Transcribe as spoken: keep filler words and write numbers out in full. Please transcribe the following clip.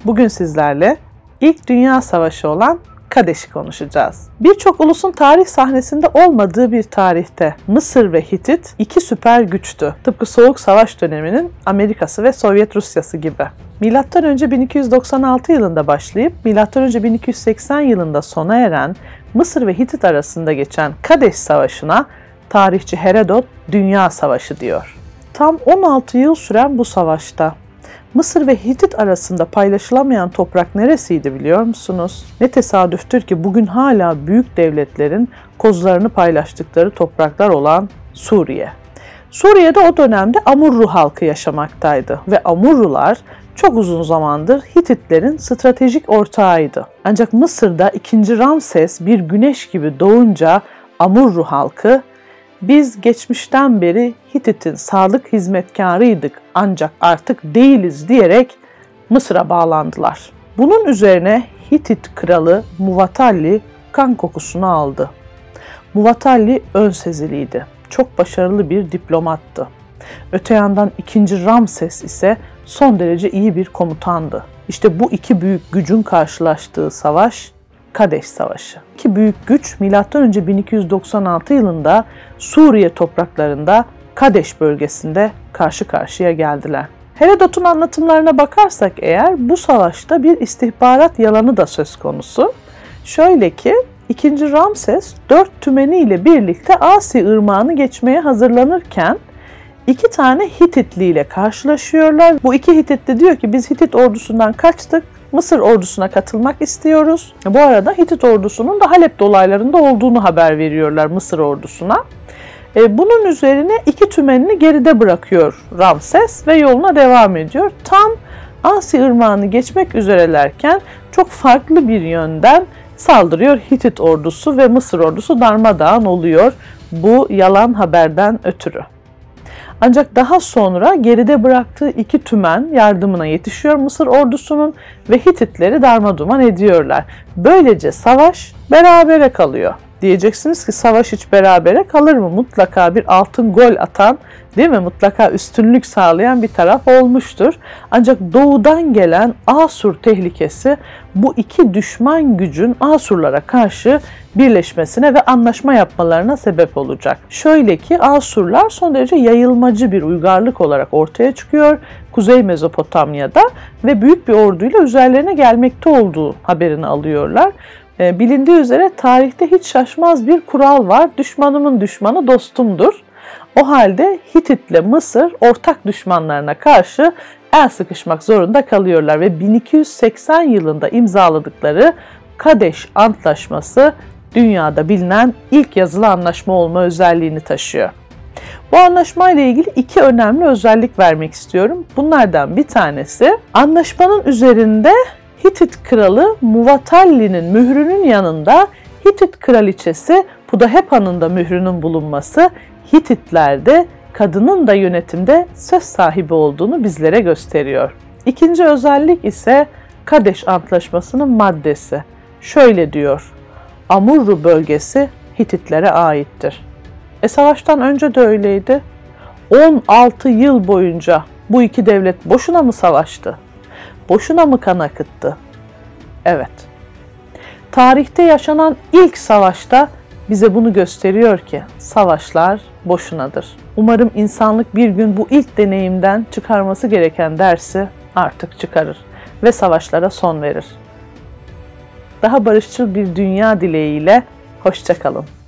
Bugün sizlerle ilk Dünya Savaşı olan Kadeş'i konuşacağız. Birçok ulusun tarih sahnesinde olmadığı bir tarihte Mısır ve Hitit iki süper güçtü. Tıpkı Soğuk Savaş döneminin Amerika'sı ve Sovyet Rusya'sı gibi. Milattan önce bin iki yüz doksan altı yılında başlayıp milattan önce bin iki yüz seksen yılında sona eren Mısır ve Hitit arasında geçen Kadeş Savaşı'na tarihçi Herodot Dünya Savaşı diyor. Tam on altı yıl süren bu savaşta Mısır ve Hitit arasında paylaşılamayan toprak neresiydi biliyor musunuz? Ne tesadüftür ki bugün hala büyük devletlerin kozlarını paylaştıkları topraklar olan Suriye. Suriye'de o dönemde Amurru halkı yaşamaktaydı ve Amurrular çok uzun zamandır Hititlerin stratejik ortağıydı. Ancak Mısır'da ikinci Ramses bir güneş gibi doğunca Amurru halkı "Biz geçmişten beri Hitit'in sadık hizmetkarıydık ancak artık değiliz" diyerek Mısır'a bağlandılar. Bunun üzerine Hitit kralı Muvatalli kan kokusunu aldı. Muvatalli önseziliydi. Çok başarılı bir diplomattı. Öte yandan ikinci Ramses ise son derece iyi bir komutandı. İşte bu iki büyük gücün karşılaştığı savaş Kadeş Savaşı. İki büyük güç milattan önce bin iki yüz doksan altı yılında Suriye topraklarında Kadeş bölgesinde karşı karşıya geldiler. Herodot'un anlatımlarına bakarsak eğer bu savaşta bir istihbarat yalanı da söz konusu. Şöyle ki ikinci Ramses dört tümeniyle birlikte Asi Irmağı'nı geçmeye hazırlanırken iki tane Hititli ile karşılaşıyorlar. Bu iki Hititli diyor ki biz Hitit ordusundan kaçtık, Mısır ordusuna katılmak istiyoruz. Bu arada Hitit ordusunun da Halep dolaylarında olduğunu haber veriyorlar Mısır ordusuna. Bunun üzerine iki tümenini geride bırakıyor Ramses ve yoluna devam ediyor. Tam Asi Irmağı'nı geçmek üzerelerken çok farklı bir yönden saldırıyor Hitit ordusu ve Mısır ordusu darmadağın oluyor bu yalan haberden ötürü. Ancak daha sonra geride bıraktığı iki tümen yardımına yetişiyor Mısır ordusunun ve Hititleri darmaduman ediyorlar. Böylece savaş berabere kalıyor. Diyeceksiniz ki savaş hiç berabere kalır mı? Mutlaka bir altın gol atan, değil mi? Mutlaka üstünlük sağlayan bir taraf olmuştur. Ancak doğudan gelen Asur tehlikesi bu iki düşman gücün Asurlara karşı birleşmesine ve anlaşma yapmalarına sebep olacak. Şöyle ki Asurlar son derece yayılmacı bir uygarlık olarak ortaya çıkıyor Kuzey Mezopotamya'da ve büyük bir orduyla üzerlerine gelmekte olduğu haberini alıyorlar. Bilindiği üzere tarihte hiç şaşmaz bir kural var. Düşmanımın düşmanı dostumdur. O halde Hitit'le Mısır ortak düşmanlarına karşı el sıkışmak zorunda kalıyorlar ve bin iki yüz seksen yılında imzaladıkları Kadeş Antlaşması dünyada bilinen ilk yazılı anlaşma olma özelliğini taşıyor. Bu anlaşmayla ilgili iki önemli özellik vermek istiyorum. Bunlardan bir tanesi anlaşmanın üzerinde Hitit kralı Muvatalli'nin mührünün yanında Hitit kraliçesi Pudahepa'nın da mührünün bulunması Hititlerde kadının da yönetimde söz sahibi olduğunu bizlere gösteriyor. İkinci özellik ise Kadeş Antlaşması'nın maddesi. Şöyle diyor: Amurru bölgesi Hititlere aittir. E savaştan önce de öyleydi. on altı yıl boyunca bu iki devlet boşuna mı savaştı? Boşuna mı kan akıttı? Evet. Tarihte yaşanan ilk savaşta bize bunu gösteriyor ki savaşlar boşunadır. Umarım insanlık bir gün bu ilk deneyimden çıkarması gereken dersi artık çıkarır ve savaşlara son verir. Daha barışçıl bir dünya dileğiyle hoşça kalın.